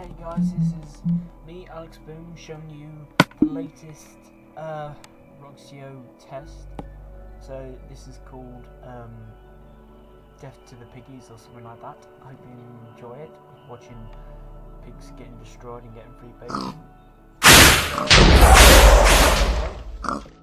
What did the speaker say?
Hey guys, this is me, Alex Boom, showing you the latest roxio test. So this is called Death to the Piggies or something like that. I hope you enjoy it, watching pigs getting destroyed and getting free bacon.